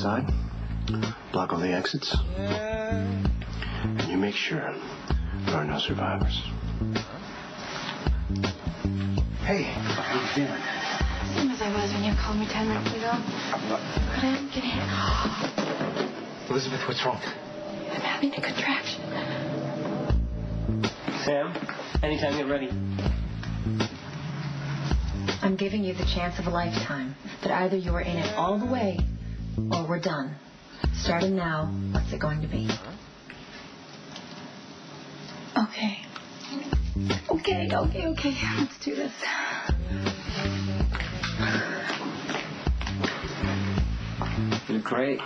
inside, block all the exits, and you make sure there are no survivors. Hey, how you feeling? Same as I was when you called me 10 minutes ago. But I'm getting... Elizabeth, what's wrong? I'm having a contraction. Sam, anytime you're ready. I'm giving you the chance of a lifetime. That either you're in it all the way, or we're done. Starting now, what's it going to be? Okay. Okay. Let's do this. You're great.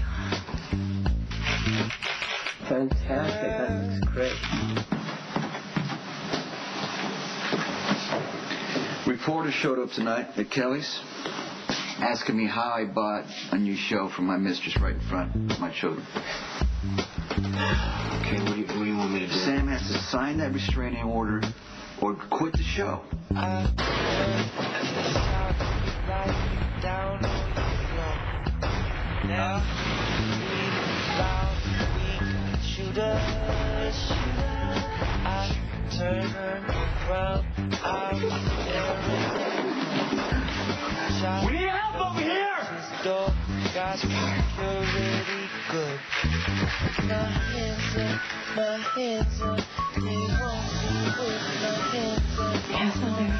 Fantastic. That looks great. Reporter showed up tonight at Kelly's, asking me how I bought a new show for my mistress right in front of my children. Okay, what do you want me to do? Sam has to sign that restraining order or quit the show. We need help over here! Yes, Mother.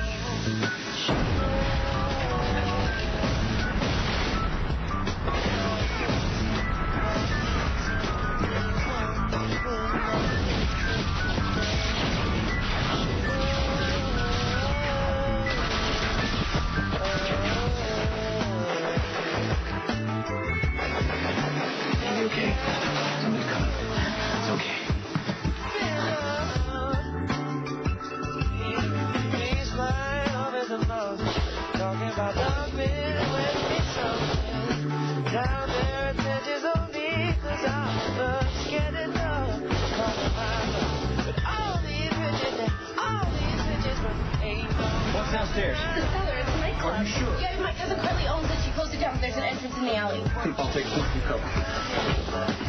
Okay. Somebody's coming. It's okay. What's downstairs? The cellar. It's a nightclub. Are you sure? Yeah, my cousin Carly owns it. She closed it down. There's an entrance in the alley. I'll take some cover.